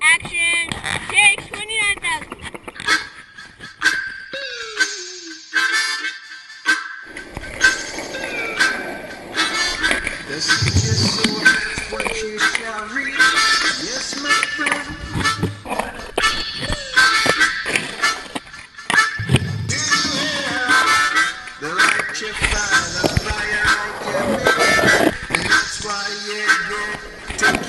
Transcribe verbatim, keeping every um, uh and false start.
Action. Take twenty-nine thousand. The future so that's what you shall reap. Yes, my friend. Do you hear the light you find, the fire I can make? And that's why you get to